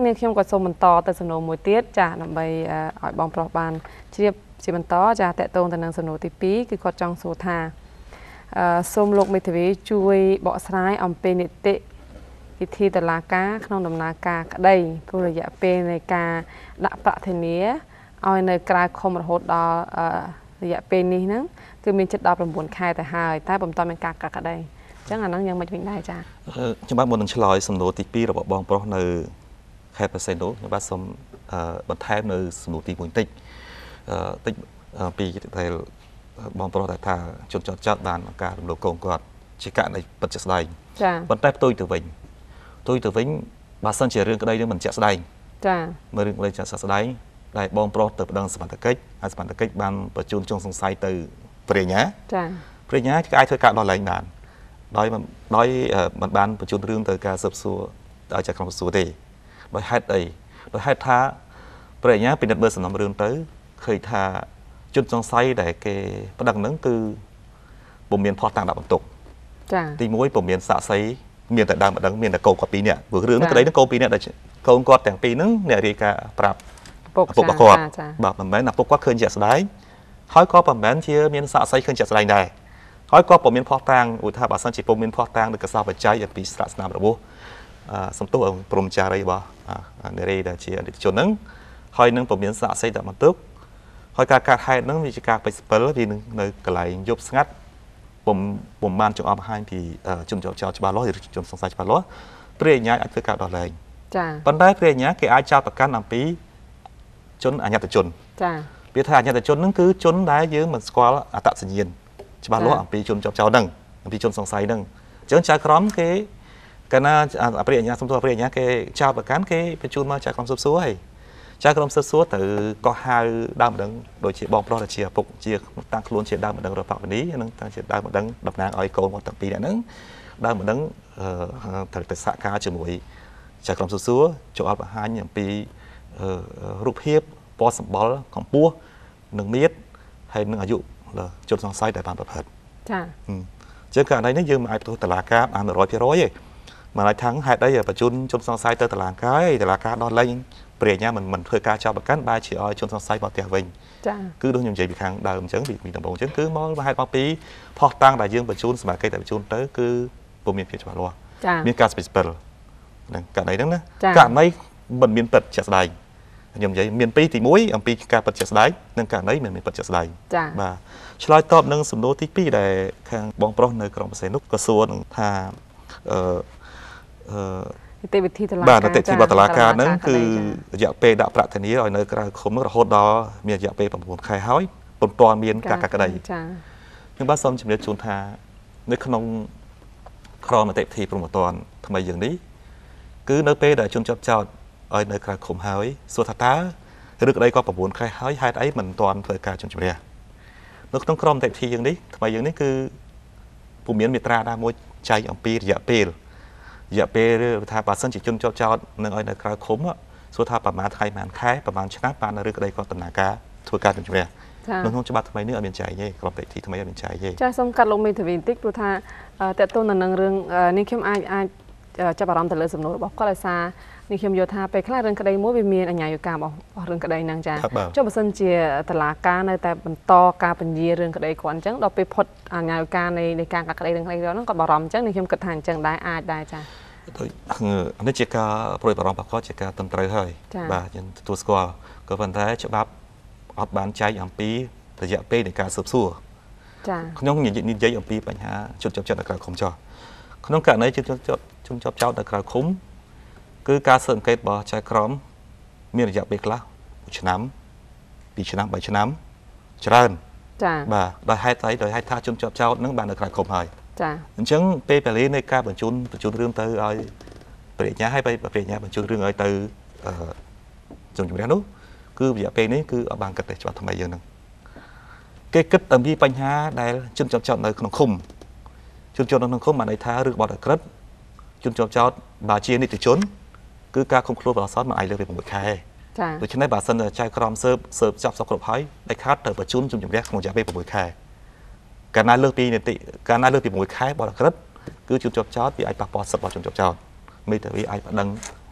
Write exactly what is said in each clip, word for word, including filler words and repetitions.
នេះខ្ញុំក៏សូមបន្តទៅសំណួរមួយទៀតចាដើម្បីឲ្យបងប្រុសបានជ្រាបជាបន្តចាតកតងទៅនឹងសំណួរទីពីរគឺគាត់ចង់សួរថាសូមលោកមេធាវីជួយបកស្រាយអំពីនីតិវិធីតុលាការក្នុងដំណើរការក្តីព្រោះរយៈពេលនៃការដាក់ប្រាក់ធានាឲ្យនៅក្រៅឃុំរហូតដល់រយៈពេលនេះហ្នឹងគឺមានជិតដល់ប្រាំបួនខែទៅហើយតែបន្តមានការកាត់ក្តីអញ្ចឹងអាហ្នឹងយ៉ាងមិនវិញដែរចាខ្ញុំបាទមុននឹងឆ្លើយសំណួរទីពីររបស់បងប្រុសនៅខេត្តប្រសេនុខ្ញុំបាទសូមបន្ថែមនៅសំណួរទីមួយតិចតិចពីតែបងប្រុសតែថាជនចោតចាត់បានការរំលោភកូនគាត់ជាករណីពិតជាស្ដែងចាប៉ុន្តែផ្ទុយទៅវិញផ្ទុយទៅវិញបើសិនជារឿងក្តីនឹងមិនជាក់ស្ដែងចាមើលរឿងក្តីជាក់ស្ដែងដែលបងប្រុសទៅប្តឹងសមត្ថកិច្ចហើយសមត្ថកិច្ចបានបញ្ជូនចុងសង្ស័យទៅព្រះញ្ញាចាព្រះញ្ញាគេអាចធ្វើការដោះលែងបានដោយដោយមិនបានបញ្ជូនរឿងទៅការស៊ើបសួរឲ្យចាក់ក្រុមស៊ើបសួរទេដោយហេតុអីដោយហេតុថាព្រះញ្ញាពិនិត្យមើលសំណុំរឿងទៅឃើញថាជនសង្ស័យដែលគេប្តឹងហ្នឹងគឺពុំមានផុសតាំងដាក់បន្ទុកចាទីមួយពុំមានសាក្សីមានតែដើមម្ដងមានតែកូនគាត់ពីរនាក់ព្រោះរឿងនេះក្តីហ្នឹងកូនពីរនាក់ដែលកូនគាត់ទាំងពីរហ្នឹងអ្នករាយការណ៍ប្រាប់ឪពុករបស់គាត់បាទមិនមែនឪពុកគាត់ឃើញជាក់ស្ដែងហើយក៏មិនមែនជាមានសាក្សីឃើញជាក់ស្ដែងដែរហើយក៏ពុំមានផុសតាំងឧទាហរណ៍បើសិនជាពុំមានផុសតាំងឬកសោបច្ច័យអំពីស្រាក់ស្នាមរបស់សំទោសព្រមចារីរបស់អ្នករាយដែលជាអតិថិជនហ្នឹងហើយនឹងពុំមានសាក្សីដាក់បន្ទុកហើយការកាត់ហេតុហ្នឹងវាជាការពេចស្ពិលវានឹងនៅកន្លែងយប់ស្ងាត់ពុំពុំបានចង្អុលបង្ហាញពីជនជាប់ចោតច្បាស់លាស់ឬជនសង្ស័យច្បាស់លាស់ព្រះអញ្ញាអាចធ្វើការដោះលែងចាប៉ុន្តែព្រះអញ្ញាគេអាចចោទប្រកាន់អំពីជនអញ្ញត្តជនចាវាថាអញ្ញត្តជនហ្នឹងគឺជនដែលយើងមិនស្គាល់អត្តសញ្ញាណច្បាស់លាស់អំពីជនជាប់ចោតហ្នឹងអំពីជនសង្ស័យហ្នឹងអញ្ចឹងចៅក្រមគេកាលណាព្រះអញ្ញាសំទោសព្រះអញ្ញាគេចោទប្រកាន់គេបញ្ជូនមកចៅក្រមស៊ើបសួរហើយចៅក្រមស៊ើបសួរទៅក៏ហៅដើមម្ដងដូចជាបងប្រុសដែលជាឪពុកជាតាំងខ្លួនជាដើមម្ដងរបស់បនីហ្នឹងតាំងជាដើមម្ដងតំណាងឲ្យកូនមកទាំងពីរនាក់ហ្នឹងដើមម្ដងត្រូវទៅសហការជាមួយចៅក្រមស៊ើបសួរចូលអត់បង្ហាញអំពីរូបភាពពណ៌សម្បុរកម្ពស់និងមៀតហើយនឹងអាយុជនសង្ស័យដែលបានប្រព្រឹត្តចាអញ្ចឹងករណីនេះយើងមិនអាចផ្ទុះតុលាការបាន một trăm phần trăm ទេមិនអាចថាហេតុអីបញ្ជូនជនសង្ស័យទៅតុលាការហើយតុលាការដោះលែងព្រះអញ្ញាមិនមិនធ្វើការចោទប្រកាន់បែរជាឲ្យជនសង្ស័យមកផ្ទះវិញចាគឺដូចខ្ញុំនិយាយពីខាងដើមអញ្ចឹងពីដំបូងអញ្ចឹងគឺមកហេតុមកពីផុសតាំងដែលយើងបញ្ជូនសមាជិកដែលបញ្ជូនទៅគឺពុំមានភាពច្បាស់លាស់មានការស្ពេចស្ពិលហ្នឹងករណីហ្នឹងណាករណីមិនមានពិតជាក់ស្ដែងខ្ញុំនិយាយមានពីរទីមួយអំពីការពិតជាក់ស្ដែងនិងករណីមិនមានពិតជាក់ស្ដែងបាទឆ្លើយតបនឹងសំណួរទីពីរដែលខាងបងប្រុសនៅក្រុងបរសេនុក៏សួរនឹងថាអឺអឺនីតិវិធីតុលាការបាទនីតិវិធីតុលាការហ្នឹងគឺរយៈពេលដាក់ប្រាក់ធានាឲ្យនៅក្រៅឃុំរហូតដល់មានរយៈពេលប្រាំបួនខែហើយពុំទាន់មានការកាត់ក្តីចាខ្ញុំបាទសូមជម្រាបជូនថានៅក្នុងក្រមនីតិវិធីព្រហ្មទណ្ឌថ្មីយ៉ាងនេះគឺនៅពេលដែលជនជាប់ចោទឲ្យនៅក្រៅឃុំហើយសួរថាតើឬក្តីក៏ប្រាំបួនខែហើយហេតុអីមិនទាន់ធ្វើការជន់ជម្រះនៅក្នុងក្រមនីតិវិធីយ៉ាងនេះថ្មីយ៉ាងនេះគឺពុំមានមាត្រាណាមួយចែកអំពីរយៈពេលរយៈពេលថាបើសិនជាជនជាប់ចោតនឹងឲ្យនៅក្រៅឃុំសួរថាប្រមាណថ្ងៃប្រមាណខែប្រមាណឆ្នាំបានឬក្តីក៏ដំណើរការធ្វើការជំនះនៅក្នុងច្បាប់ថ្មីនេះអត់មានចែកទេក្រមនីតិវិធីថ្មីអត់មានចែកទេចាសូមកាត់លោកមេធាវីបន្តិចព្រោះថាតើតើនៅនឹងរឿងនេះខ្ញុំអាចអាចចាប់អារម្មណ៍ទៅលើសំណួររបស់គាត់ដោយសារនេះខ្ញុំយល់ថាពេលខ្លះរឿងក្តីមួយវាមានអញ្ញាយកម្មរបស់រឿងក្តីហ្នឹងចាចុះបើសិនជាតុលាការនៅតែបន្តការពន្យារឿងក្តីគាត់អញ្ចឹងដល់ពេលផុតអញ្ញាយកម្មនៃនៃការកាត់ក្តីរឿងក្តីហ្នឹងគាត់បារម្ភអញ្ចឹងនេះខ្ញុំគិតថាអញ្ចឹងដែរអាចដែរចាដូចនេះជាការប្រួយបារម្ភរបស់គាត់ជាការត្រឹមត្រូវហើយបាទយើងទទួលស្គាល់ក៏ប៉ុន្តែច្បាប់អត់បានចែកអំពីរយៈពេលនៃការស៊ើបសួរចាខ្ញុំនិយាយអំពីបញ្ហាជនជាប់ចោតនៅក្រៅឃុំចោះក្នុងករណីជនជាប់ចោតជនជាប់ចោតនៅក្រៅឃុំគឺការស៊ើបអង្កេតរបស់ចៅក្រមមានរយៈពេលខ្លះមួយឆ្នាំពីរឆ្នាំបីឆ្នាំច្រើនចាបាទដោយហេតុអីដោយហេតុថាជនជាប់ចោតនឹងបាននៅក្រៅឃុំហើយចាអញ្ចឹងពេលវេលានៃការបញ្ជូនបញ្ជូនរឿងទៅឲ្យព្រះអញ្ញាហើយព្រះអញ្ញាបញ្ជូនរឿងឲ្យទៅជនជំនះនោះគឺរយៈពេលនេះគឺអត់បានគិតទេច្បាប់ថ្មីយើងហ្នឹងគេគិតអំពីបញ្ហាដែលជនជាប់ចោតនៅក្នុងឃុំជនជាប់នៅក្នុងឃុំបានន័យថារឿងបទអក្រិតជនជាប់ចោតបើជានិតិជនគឺការឃុំខ្លួនរបស់សតមិនអាចលើកពីប្រាំមួយខែចាដូច្នេះបើសិនចៅក្រមស៊ើបស៊ើបចាប់សពគ្រប់ហើយដាច់ខាតទៅបញ្ជូនជំនះក្នុងរយៈពេលប្រាំមួយខែកាលណាលើកពីនីតិកាលណាលើកពីប្រាំមួយខែបទអក្រិតគឺជនជាប់ចោតវាអាចប៉ះពាល់សិទ្ធិរបស់ជនជាប់ចោតមេធាវីអាចប្តឹង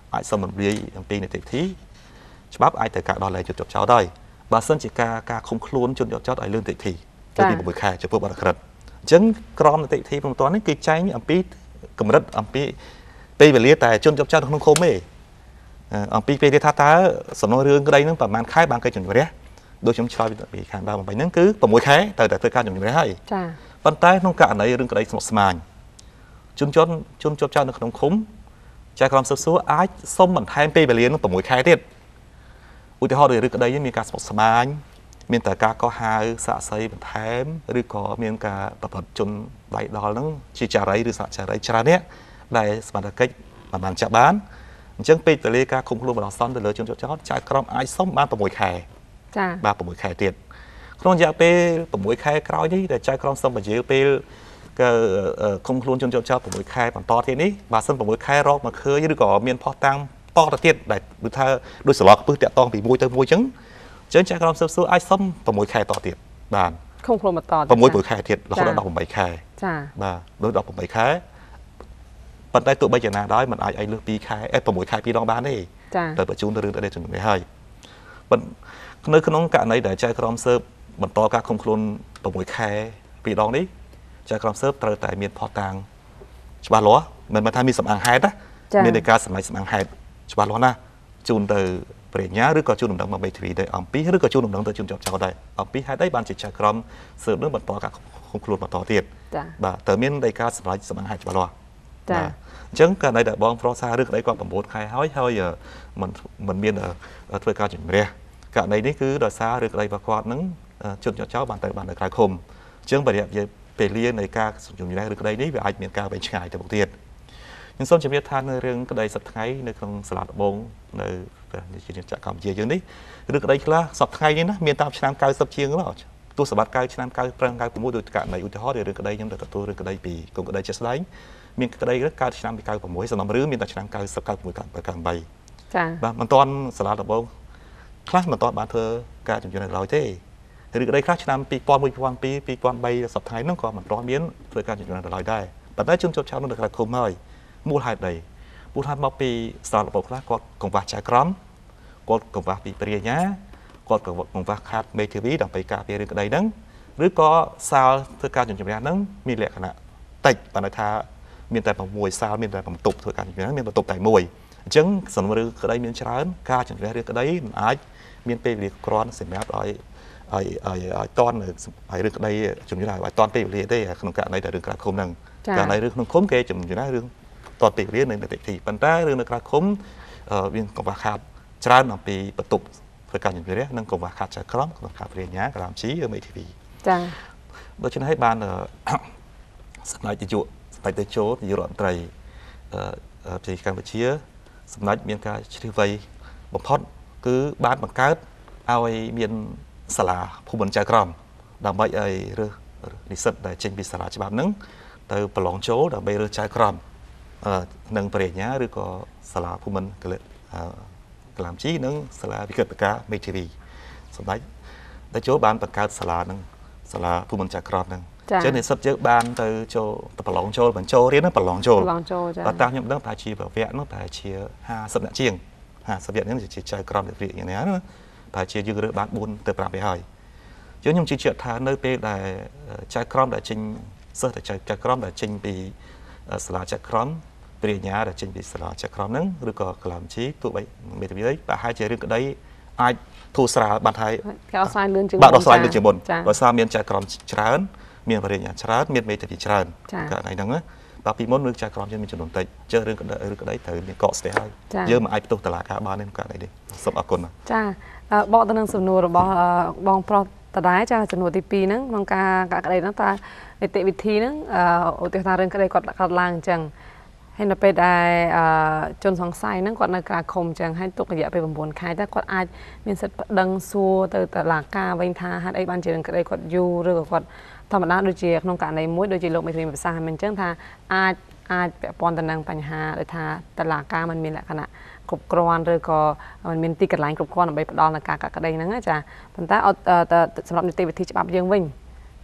អាចសុំរំលាយអំពីនីតិវិធីច្បាប់អាចទៅការដល់លែងជនជាប់ចោតដែរបើសិនជាការការឃុំខ្លួនជនជាប់ចោតឲ្យលឿននីតិវិធីទៅពី6ខែចំពោះបទក្រិតអញ្ចឹងក្រមនីតិវិធីព្រមទាំងនេះគឺចែងអំពីកម្រិតអំពីពេលវេលាតែជនជាប់ចោតក្នុងឃុំទេអំពីពេលថាតើសំណុំរឿងក្តីហ្នឹងប្រហែលខែបានគេជំនះដូចខ្ញុំឆ្លើយពីខាងដើមបំពេញហ្នឹងគឺ6ខែទៅតែធ្វើការជំនះហើយចាប៉ុន្តែក្នុងករណីរឿងក្តីស្មុគស្មាញជនជាប់ជនជាប់ចោតនៅក្នុងឃុំចែកក្រមស៊ើបសួរអាចសុំបន្ថែមពេលវេលានឹង6ខែទៀតឧទាហរណ៍រឿងក្តីមានការស្មុគស្មាញមានតែការកោះហៅសាកសីបន្ថែមឬក៏មានការប្រព្រឹត្តជនដៃដល់ហ្នឹងជាចារីឬសហចារីច្រើននេះដែលសមត្ថកិច្ចមិនបានចាប់បានអញ្ចឹងពេលវេលាការឃុំខ្លួនបណ្ដោះអាសន្នទៅលើជនជាប់ចោតចែកក្រមអាចសុំបាន6ខែចាបាទ6ខែទៀតក្នុងរយៈពេល6ខែក្រោយនេះដែលចែកក្រមសុំបញ្ជាពេលក៏ឃុំខ្លួនជនជាប់ចោត6ខែបន្តទៀតនេះបើសិន6ខែរកមកឃើញឬក៏មានផុសតាំងតទៅទៀតដែលគឺថាដោយសឡកពឹសតាក់តងពីមួយទៅមួយអញ្ចឹងអញ្ចឹងចែកក្រមស៊ើបសួរអាចសុំ6ខែតទៀតបាទឃុំខ្លួនបន្ត 6ខែទៀតរហូតដល់18ខែចាបាទដូច18ខែប៉ុន្តែទោះបីយ៉ាងណាដោយมันអាចឲ្យលើស2ខែ6ខែពីរដងបានទេចាទៅបញ្ជូនទៅរឿងទៅជំនុំនេះហើយប៉ុន្តែនៅក្នុងករណីដែលចែកក្រមស៊ើបបន្តការឃុំខ្លួន6ខែពីរដងនេះចែកក្រមស៊ើបត្រូវតែមានផុសតាំងច្បាស់លាស់មិនមែនថាមានសម្អាងហេតុណាមានតែការសម្ដែងសម្អាងហេតុច្បាស់លាស់ណាជូនទៅប្រញ្ញាឬក៏ជូនដំណឹងមក Bayon ធី វី ទៅអំពីឬក៏ជូនដំណឹងទៅជនជាប់ចោតដែរអំពីហេតុអីបានជាចែកក្រមស៊ើបនឹងបន្តការឃុំខ្លួនបន្តទៀតបាទតើមានដីកាសម្រាប់សម្អាងហេតុច្បាស់លាស់ចាអញ្ចឹងករណីដែលបងប្រុសសារឬក្តីគាត់9ខែហើយហើយមិនមិនមានធ្វើការជំនះករណីនេះគឺដោយសារឬក្តីរបស់គាត់នឹងជនជាប់ចោតបានទៅបាននៅក្រៅឃុំអញ្ចឹងបរិយាពេលលានៃការជំនះឬក្តីនេះវាអាចមានការវែងឆ្ងាយទៅមុខទៀតខ្ញុំសូមជម្រាបថានៅរឿងក្តីសប្តាហ៍ថ្ងៃនៅក្នុងសាលាដំបងនៅប្រជាជាតិកម្ពុជាយើងនេះឬក្តីខ្លះសប្តាហ៍ថ្ងៃនេះណាមានតាមឆ្នាំ90ជាងមកទោះសម្បត្តិ9ឆ្នាំ95 96ដោយករណីឧទាហរណ៍រឿងក្តីខ្ញុំទៅទទួលរឿងក្តីពីគុំក្តីជាក់ស្ដែងមានក្តីកើតឆ្នាំពី96សំណុំរឿងមានតែឆ្នាំ90 96 98ចាបាទមិនទាន់សាលាដំបងខ្លះមិនទាន់បានធ្វើការជំនះនៅឡើយទេឬក្តីខ្លះឆ្នាំ2001 2002 2003សប្តាហ៍ហ្នឹងក៏មិនទាន់មានធ្វើការជំនះនៅឡើយដែរប៉ុន្តែជនជាប់ចោតនៅក្រៅឃុំហើយមូលហេតុអីមូលហេតុមកពីសាលាដំបងខ្លះគាត់កង្វះចែកក្រមគាត់កង្វះពីព្រះញ្ញាគាត់កង្វះខាតមេធាវីដើម្បីការពាររឿងក្តីហ្នឹងឬក៏សាលធ្វើការជំនះហ្នឹងមានលក្ខណៈតិចបានន័យថាមានតែ6សាលមានតែបន្ទប់ធ្វើការជំនះមានបន្ទប់តែមួយអញ្ចឹងសំណុំរឿងក្តីមានច្រើនការជំនះរឿងក្តីមិនអាចមានពេលវេលាគ្រាន់សម្រាប់ឲ្យឲ្យឲ្យឲ្យតន់ឲ្យរឿងក្តីជំនះឲ្យតន់ពេលវេលាទេក្នុងករណីតែរឿងក្រៅឃុំហ្នឹងករណីរឿងក្នុងឃុំគេជំនះរឿងតន់ពេលវេលានៅនីតិវិធីប៉ុន្តែរឿងនៅក្រៅឃុំមានកង្វះខាតច្រើនអំពីបន្ទប់ធ្វើការជំនះនិងកង្វះខាតចែកក្រមក្នុងការព្រាញ្ញាក្រាមជីមេធាវីចា៎ដូច្នេះហើយបានសម្ដេចនាយកសម្ដេចតេជោនាយករដ្ឋមន្ត្រីប្រទេសកម្ពុជាសម្ដេចមានការជ្រាបវៃបំផុតគឺបានបង្កើតឲ្យមានសាលាភូមិន្ទចៅក្រមដើម្បីឲ្យរើសនិស្សិតដែលចេញពីសាលាច្បាប់ហ្នឹងទៅប្រឡងចូលដើម្បីរើសចៅក្រមនឹងបរិញ្ញាឬក៏សាលាភូមិន្ទកលាមជីនិងសាលាវិក្កតការមេធាវីសម្ដេចតេជោបានបង្កើតសាលានឹងសាលាភូមិន្ទចៅក្រមហ្នឹងចឹងនិស្សិតយើងបានទៅចូលទៅប្រឡងចូលបញ្ចូលរៀនប្រឡងចូលប្រឡងចូលចា៎តាមខ្ញុំដឹងថាជាវគ្គនោះតែជា50អ្នកជាង50វគ្គនេះជាចៅក្រមវិទ្យាយ៉ាងណាតែជាយើងរើសបាន4ទៅ5ទៅហើយយើងខ្ញុំជឿជាក់ថានៅពេលដែលចៅក្រមដែលចេញសិស្សតែចៅក្រមដែលចេញពីសាលាចៅក្រមព្រះញ្ញាដែលចេញពីសាលាចៅក្រមហ្នឹងឬក៏កលាមជីទោះបីមេធាវីប្រហែលជារឿងក្តីអាចធូរស្រាលបានហើយគេអត់ស្រាយលឿនជាងបាទអត់ស្រាយលឿនជាងមុនដោយសារមានចៅក្រមច្រើនមានបរិញ្ញាច្រើនមានមេធាវីច្រើនករណីហ្នឹងបាទពីមុនរឿងចៅក្រមយើងមានចំនួនតិចជើរឿងក្តីឬក្តីត្រូវមានកកស្ទះហើយយើងមិនអាចផ្ទុះតឡាការបានទេក្នុងករណីនេះសូមអរគុណចាបកទៅនឹងសំណួររបស់បងប្រុសតដែរចាចំនួនទី2ហ្នឹងក្នុងការកាក់ក្តីហ្នឹងតើនីតិវិធីហ្នឹងឧទាហរណ៍រឿងក្តីគាត់កាត់ឡើងអញ្ចឹងហើយនៅពេលដែលជនសង្ស័យហ្នឹងគាត់នៅក្រៅឃុំអញ្ចឹងហើយទុករយៈពេល9ខែតើគាត់អាចមានសិទ្ធិប្តឹងសួរទៅតុលាការវិញថាហេតុអីបានជារឿងក្តីគាត់យូរឬក៏គាត់ធម្មតាដូចជាក្នុងករណីមួយដូចជាលោកមេធាវីប្រសាសន៍ហ្នឹងអញ្ចឹងថាអាចអាចពាក់ព័ន្ធទៅនឹងបញ្ហាដូចថាតុលាការมันមានលក្ខណៈគ្រប់គ្រាន់ឬក៏มันមានទីកន្លែងគ្រប់គ្រាន់ដើម្បីផ្ដល់នូវការកាត់ក្តីហ្នឹងចាប៉ុន្តែសម្រាប់នីតិវិធីច្បាប់យើងវិញ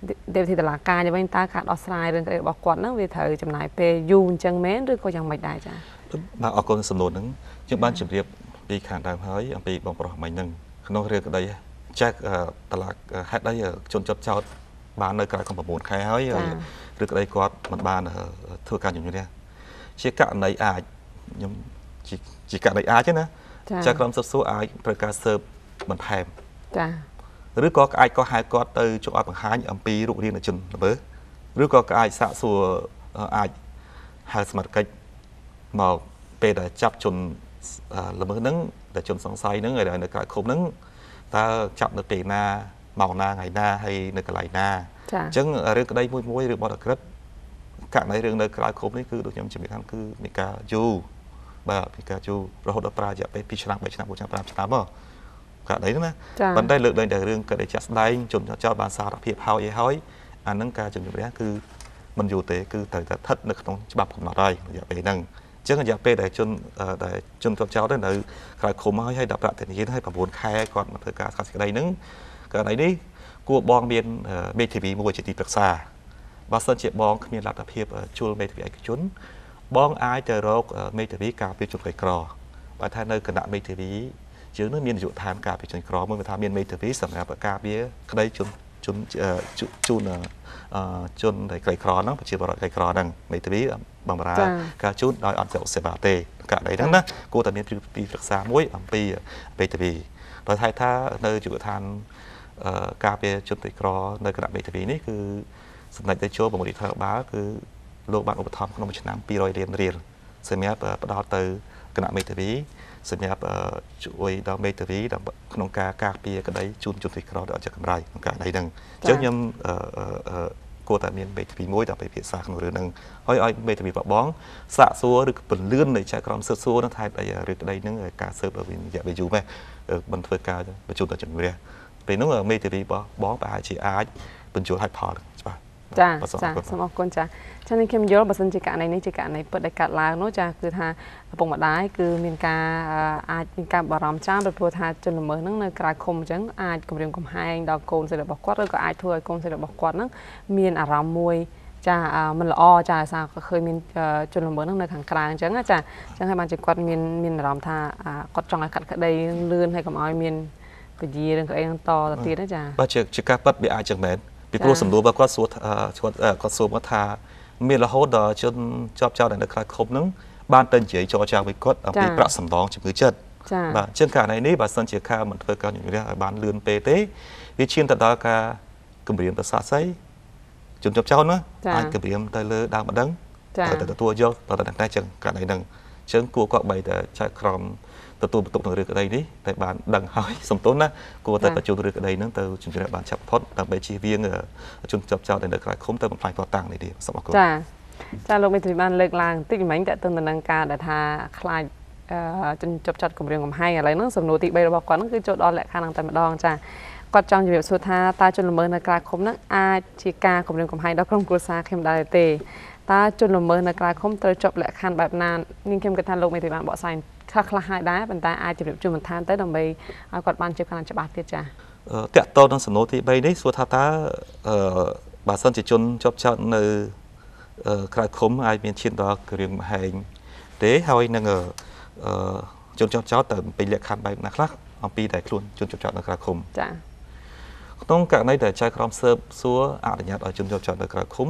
เดี๋ยวที่ตลาดการจะเป็นตาขาดออสไลน์เรื่องการบอกก่อนนั่งวิถีจำหน่ายไปยูนจังแม้หรือก็ยังไม่ได้จ้ะมาออกคนสำนวนนั้นจึงบ้านจุดเรียบปีขานดาวเฮ้ยปีบองปลอกใหม่หนึ่งขนมเรียกได้แจ็คตลาดฮัดได้จนจับเจ้าบ้านในกลายของประมูลใครเฮ้ยหรือได้กอดมันบ้านทั่วการอยู่เนี่ยเชื่อกะในอายังจีจีกะในอาใช่ไหมจะกลำสับสู้อาประกาศเสิร์ฟมันแพมหรือก็ไอ้ก็หายก็เตยจุดอ่อนหายอัมปีรูปเรียนในจุนระเบ้อหรือก็ไอ้สะสัวไอ้หายสมัครกันมาเป็นแต่จับจนละเมื่อนั้นแต่จนสงสัยนั้นไงในกายคมนั้นtaจับในปีหน้าเมาหน้าไงหน้าให้ในกระไรหน้าจึงเรื่องใดมวยมวยหรือบอลกระการในเรื่องในกลายคมนี่คือโดยเฉพาะจะมีการคือมีการจูแบบมีการจูเราหดปลาจะไปพิชนาไปชนะบุญชนะปลาชนะบ่การไหนนะมันได้เลือกเลยแต่เรื่องการได้จัดได้จนเจ้าบานซาเพียบเฮาเฮ้ยอันนั้นการจนอยู่นี้คือมันอยู่เตะคือแต่แต่ทัดในขนมฉบับของเราได้อย่าไปนั่งจึงอยากไปแต่จนแต่จนกับเจ้าได้เลยใครคมให้ให้ดับระแต่นี้ให้ประมวลแค่ก่อนมาเถอะการขัดสิ่งใดนึงการไหนนี้กูบองเบียนเมทีวีมวยจิตติปรักษาบาสันเจ็บบองมีหลักเพียบชูเมทีวีไอจุนบองไอเจอโรคเมทีวีกาไปจุดไฟกรอว่าถ้าในขณะเมทีวีจึงนั้นมีอยู่ทานกาไปจุดกรอเมื่อทำเมียนเมทีวีสำหรับกาเบี้ยก็ได้จุนจุนจุนจุนในไกลครอนั่งปัจจุบันไกลครอนั่งเมทีวีบางราการจุดโดยอันเจ้าเสบาเตการไหนนั้นนะกูแต่เมียนปีปรักษามวยอัมปีเมทีวีโดยไทยถ้าในจุดทานกาเปียจุดติกรอในกระดาษเมทีวีนี่คือสำนักได้โชว์บางทีเธอบ้าคือโลกบางอุปธรรมขนมชนะปีรอยเรียนเรียนเสมียบประดาเตอกระดาษเมทีวีเสมียบช่วยดาวเมทีวีดาวขนมกากาเปียก็ได้จุนจุดติกรอเดี๋ยวจะกำไรการไหนดังเจ้ายังกูแต่เมียนเมทีวีมวยแต่ไปเพียรสาขนมเรื่องนึงอ้อยอ้อยเมทีวีปะบ้องสะซัวหรือเป็นเลื่อนในใจกรอมเสือซัวนั่นไทยแต่หรือใดนึงการเสิร์ฟแบบนี้อย่าไปอยู่ไหมบันเทิงการประจุต่อจุดเรียเป็นน้องเมทีวีปะบ้องไปหาชีอาร์เป็นจุดให้พอใช่ปะจ้าจ้าสมองคนจ้าฉะนั้นเข้มเยอะบัสันจิกะในนี้จิกะในเปิดได้กัดลาวโน้จ้าคือทาปงบัดได้คือมีการอาจมีการบารมจ้าเป็นตัวทาจนเหมือนนั่งในกลายคมจังอาจกำเรียงกำแหงดอกโกนเสด็จบอกกวาดแล้วก็อาจถวยโกนเสด็จบอกกวาดนั่งมีอารมณ์มวยจ้ามันละอ้อจ้าสาวก็เคยมีจนเหมือนนั่งในขังกลางจังจ้าจังให้มันจิกวาดมีมีอารมณ์ทากดจังให้กัดกระไดเลื่อนให้กับอ้อยมีก็ยีเรื่องก็เองต่อตีนะจ้าว่าจิจิกะปัดbị aiจังแมนปีโปรสำรวจว่าก็สวดสวดก็สวดมาทามีละโหดจนชอบเจ้าในนักคบนึงบ้านเต็นเจี๋ยจอจางไปกดเอาไปประสำรองจิมือเจ็ดบ่เช่นการในนี้บ่สันเจี๋ยข้ามันเพื่อการอย่างนี้บ้านเรือนเปเต้วิเชียนตัดดากากำเรียมตัดสาไซจนชอบเจ้าเนาะอันกำเรียมแต่เลยดาวมาดังแต่ตัวเยอะแต่แต่ได้จังการในดังเชิงกลัวก็ใบแต่ใช้ครอมตัวตัวตกเรืออะไรนี้แต่บ้านดังหอยสมต้นนะกลัวแต่ประจุเรืออะไรนั้นแต่จนจะบ้านจับพอดแต่ใบชีเวียงเออจนจับเจ้าในเด็กหลายคมแต่มันพลายพอต่างในเดียวสมองจ้าจ้าลงไปถึงบ้านเลิกลางติดไหมแต่ต้นนังการแต่ทาคลายจนจับจัดกลุ่มเรียงกลุ่มให้อะไรนั่งสมโนติใบระบอกก่อนนั่นคือโจทย์ออนแหละข้างนังแต่มาดองจ้ากอดจองอยู่แบบสุดท้ายตาจนละเมอในกลายคมนั่งอาชีกากลุ่มเรียงกลุ่มให้ดอกกลมกรุซาเข้มดาเตตาจนละเมอในกลายคมเตยจบแหละคันแบบนานยิ่งเข้มกระทันลงไปถึงบ้านบ่อไซคลาคลาหายได้บรรดาอาจจะแบบจุ่มทานเต้ดำใบกอดบานเจ็บขนาดจะบาดเจ็บจ้าเตะโตนั่งสมโนติใบนี้สุดท้ายตาบาสันจิจนจบเจ้าในกลายคมไอเป็นชิ้นดอกเรียงแห่งเด๋หอยนั่งจนจบเจ้าแต่ไปเรียกคันใบนักลักเอาปีแต่คลุนจนจบเจ้าในกลายคมจ้าต้องการในแต่ใจครามเสิร์ฟซัวอาจจะเอาจนจบเจ้าในกลายคม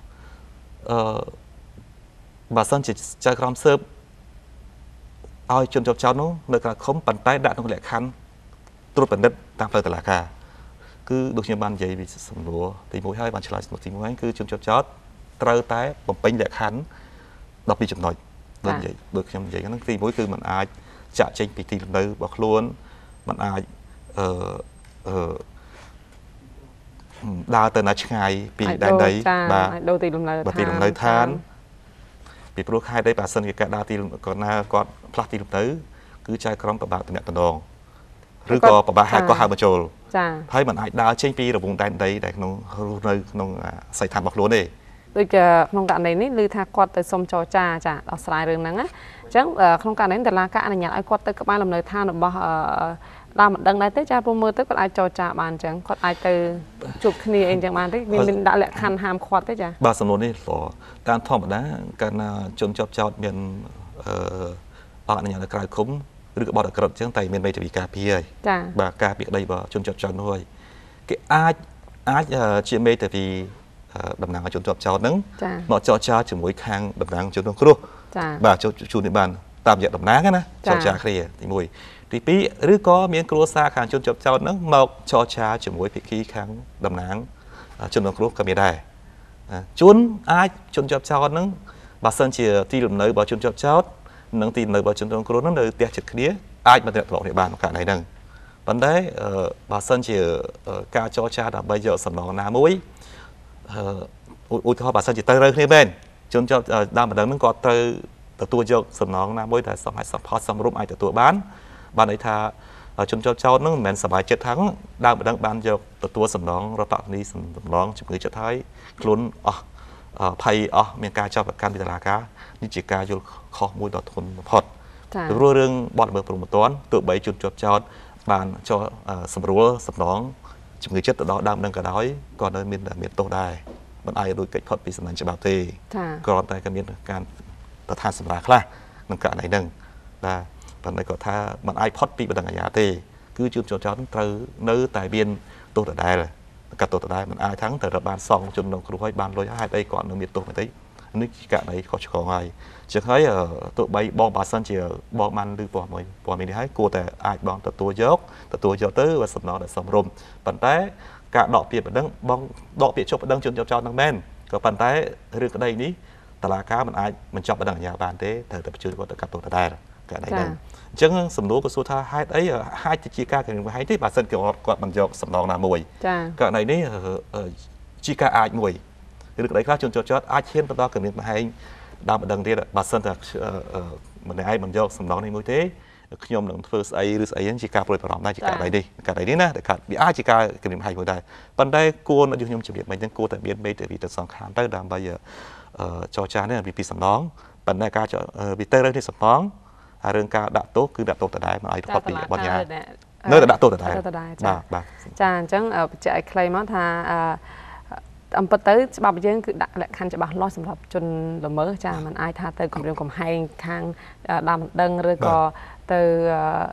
บาสันจิใจครามเสิร์ฟเอาจนจบเจ้าโน้ในกระคมปั่นใต้ด่านตรงแหลกคันตัวปั่นดัดตามเฟอร์ตลาดค่ะคือดูเชื่อบ้านใหญ่วิสมรัวตีมวยให้บ้านฉลาดสมตีมวยคือจนจบเจ้าเตาใต้ผมเป็นแหลกคันดอกปีจำหน่อยโดยใหญ่โดยจำใหญ่ก็ต้องตีมวยคือมันอาจจะเจงปีตีลำเนยบอกล้วนมันอาจเอ่อเอ่อดาวเตอร์นัชไงปีใดใดบาโดตีลำเนยบาตีลำเนยทานปีโปรใครได้ปาสันกับการดาวตีก่อนหน้าก่อนพลัดตีลำเนยคือใจคล้องประบาตเนี่ยตนองหรือก็ประบาหาก็หามาโจลให้มันอาจดาวเช่นปีระบุใดใดแต่น้องรู้ในน้องใส่ทานบอกล้วนเองโดยจะโครงการนี้ลือทากอดแต่สมจอจ่าจ้ะเอาสไลด์เรื่องนั้นนะจังโครงการนี้แต่ละการอนุญาตไอ้กอดแต่กับบ้านลำเนยท่านบ่ làm một đằng này tới cha promo tới còn ai cho cha bàn chẳng còn ai từ chụp kia anh chẳng bàn tới mình mình đã lệ khăn hàm khoát tới cha ba sầm nônนี่หล่อการทอมนะการจนจอบจอดเมียนเอ่ออ่านอย่างกลายคุ้มหรือบอดกระดเชิงไตเมียนไปจะมีกาเพียบากาเปียได้บ่จนจอบจอดด้วยcái ai ai chia mê tại vì đầm nang ở chốn chọp cháo nứng nó cho cha chỉ mỗi khang đầm nang chốn đông kêu bà cho chủ địa bàn tạm dệt đầm nang á na cho cha kia thì mùi thì pi rứa có miếng cua xa khang chốn chọp cháo nứng mọc cho cha chỉ mỗi khi khang đầm nang chốn đông kêu cầm đài chốn ai chốn chọp cháo nứng bà sơn chỉ ti làm nơi bảo chốn chọp cháo nứng ti nơi bảo chốn đông kêu nứng nơi tiệt chật kia ai mà tiệt lọt địa bàn cả này nừng vấn đề bà sơn chỉ ca cho cha đã bây giờ sầm nòng ná mũi ui thôi bà sơn chỉ tơi rơi này bên chôn cho đam mà đấng nó có tơi từ tua dọc sầm nòng ná mũi tại sầm hai sầm hot sầm rôm ai từ tua bán ban ấy tha chôn cho cháu nó mền sầm bài chết thắng đam mà đấng ban dọc từ tua sầm nòng rồi tạo đi sầm nòng chụp người chết thái luôn à pay à miền ca cho can bị là cá nhưng chỉ ca vô khó mũi đọt thôn phật rồi riêng bọn bờ một toán tụi bảy chôn cho cháu bàn cho sầm rúa sầm nón chụp người chết từ đó đam đang cả đói còn nơi miền miền tô đài bọn ai đôi cách phật bị sầm nắn chỉ bảo tê còn tại cái miền can tờ than sầm lá khla nâng cả này nâng là bọn này có tha bọn ai phật bị bằng nhà tê cứ chụp cho cháu từ nơi tại biên tô đài rồi cả tô đài bọn ai thắng từ bàn song chôn đồng kêu bàn lôi hai đây còn ở miền tô phải thấy nước cả đấy có khó ngay chỉ thấy ở tụi bay bom bà sân chỉ bom ăn đi bỏ mình bỏ mình đi hái côแต่ai bom từ tua dốc từ tua dốc tới và sầm nó để sầm rôm bàn tay cả đọ việt ở đằng bom đọ việt chụp ở đằng chôn cho cho đằng men còn bàn tay riêng cái đây ní tà là cá mình ai mình chọn ở đằng nhà bàn thế thời tập chưa có tất cả tụi đây cả đấy đây chẳng sầm lúa của số tha hai ấy hai chi ca cái hai tí bà sân kiểu còn bằng dọc sầm nòng là mùi cả này ní chi ca ai mùi được đấy khác chôn cho cho ai khiến đó cần phải hay đam đằng đi bà sơn là mình ai bằng dọc sầm nón này mới thế nhom đằng first ai first ai chỉ ca bồi bảo đây chỉ cả đây đi cả đây đi nè để cả bị ai chỉ ca cần phải hay hồi đây ban đây cô nó dùng nhom chụp điện mình nhưng cô tại biến bây tại vì từ sòng khán tới đàm bây giờ cho cha này là bị bị sầm nón ban đây ca cho bị tê lên thì sầm nón à riêng ca đã tốt cứ đã tốt tại đây mà ai họ bị bọn nhà nơi đã tốt tại đây bà bà cha chẳng ở chạy claim nó tha âm bật tới bà bây giờ cứ đặt lại khăn cho bà lo sầm lập chôn là mới cha mình ai tha tới cùng riêng cùng hai khang đàm đằng rồi có từ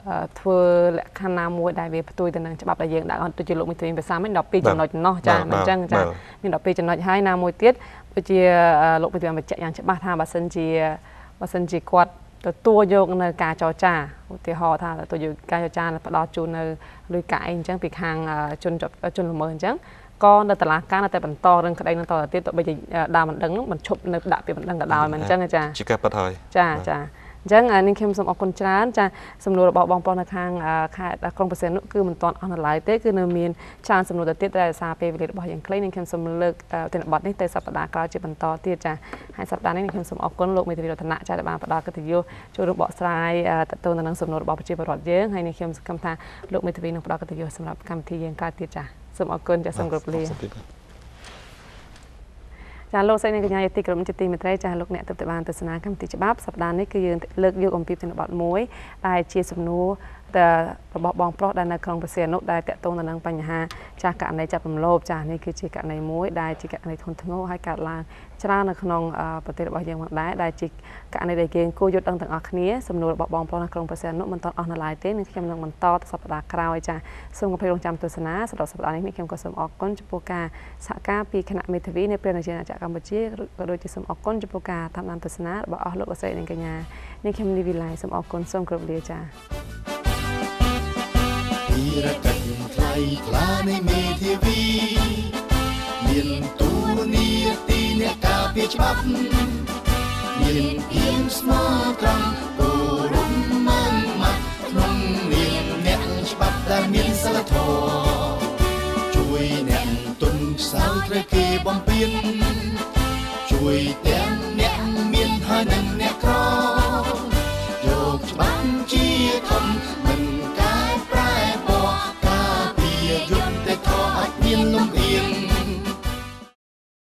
thưa lại khăn nam mua đại về tôi từ năng cho bà đại diện đã còn tôi chỉ lục mình thuyền về sáng mình đọc pi cho nó nó cha mình chăng cha mình đọc pi cho nó hai nam mua tiết bây giờ lục mình thuyền về chạy yang cho bà tha bà sân chỉ bà sân chỉ quạtตัวโยกในกาจอจ่าที่หอท่าตัวโยกกาจอจ่าแล้วดอจูนในลุยกายจังปีคางจนจบจนละเมินจังก็ในแต่ละการในแต่บรรทอเรื่องคดีในต่อที่ตัวไปดามันดังมันชบในดาบเป็นดังกระดาวมันจังจ้าชิคกี้พายจ้าจ้าจังอันนี้เข้มสมอคนจ้าจ้าสำรวจบอกบองปอนในทางค่ายกรมเปอร์เซ็นต์นุคือมันตอนออนไลน์เต้คือเนื้อมีนชาญสำรวจแต่แต่ซาเปวิเลตบอกอย่างคล้ายในเข้มสมเลิกเต็นบอดนี่แต่สัปดาห์กลางจีบรรทอที่จ้าให้สัปดาห์นี้เข้มสมอคนโลกมีทวีรัตนะจ้าแต่บางประดาก็ถือโยช่วยรูปบอกสลายแต่ตัวนั้นสำรวจบอกจีบรอดเยอะให้ในเข้มคำทาโลกมีทวีนักประดาก็ถือโยสำหรับคำที่ยังกล้าที่จ้าสมอคนจะสำรวจเรียนจานโลกใส่ในกระยาติกรมจิตติมิตรจานโลกเนี่ยตับแต่บานตัสนาคำติจบับสัปดาห์นี้คือยืนเลิกยุกอมปีเป็นบอดมวยได้เชียร์สมนูแต่ระบบบองเพราะได้ในครองเปอร์เซ็นต์นุได้แต่ตรงนั้นปัญหาจากการในจับโลบจานนี่คือจิกในมวยได้จิกในทนทั้งโง่ให้การลางชนะในขนมปฏิบัติอย่างได้ได้จิกในได้เกณฑ์กู้ยศตั้งแต่ออกนี้สมนูระบบบองเพราะในครองเปอร์เซ็นต์นุมันตอนออกในลายเต้นนี่เข้มลงมันต่อสัปดาห์คราวจ้าส่งกับเพลงจำตัสนาสำหรับสัปดาห์นี้มีเข้มก็สมออกก้นจุปกาสกาปีคณะเมทวีในเปลี่ยนจากจากกัมพูชีโดยจะสมออกก้นจุปกาทำนำตัสนาบอกออกโลกใส่ในกระยานี่เข้มดีวิไลสมออกก้นส้มกระเบียจ้ามีรักกันใครคลาในเมทีวีเมียนตูนีตีเนกาเปียฉบับเมียนเพียงสมอตรังโกรุมมันมัดนงเมียนเนกฉบับแต่เมียนสละทอช่วยแนงตุนสาวตะเกียบอมเปียนช่วยเตะ